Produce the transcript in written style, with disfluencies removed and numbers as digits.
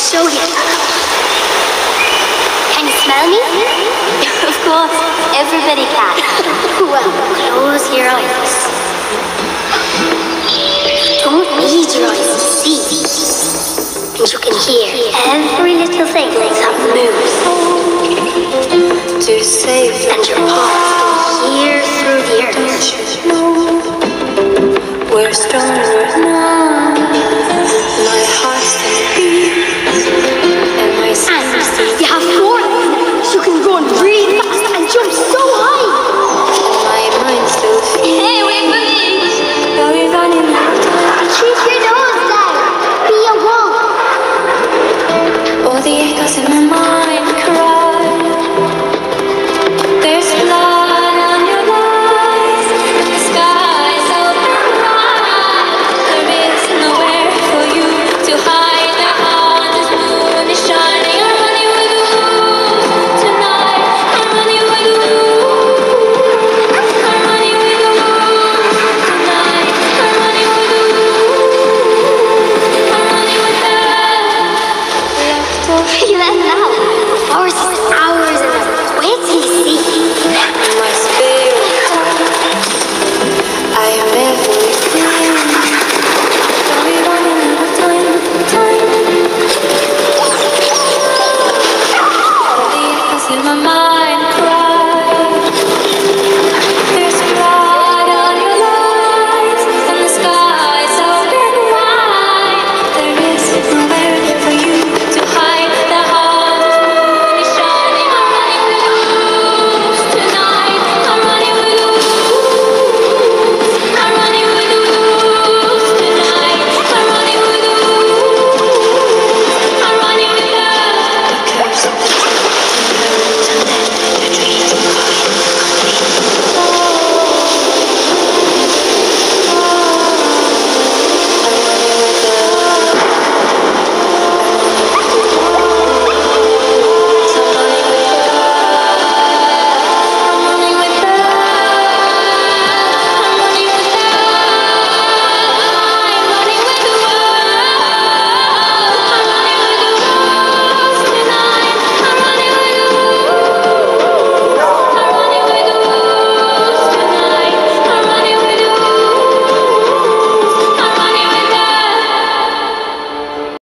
show you. Can you smell me? Of course, everybody can. Well, close your eyes. You don't need your eyes to see. And you can hear every little thing that moves. Too safe. And your paws go here through the earth. We're strong.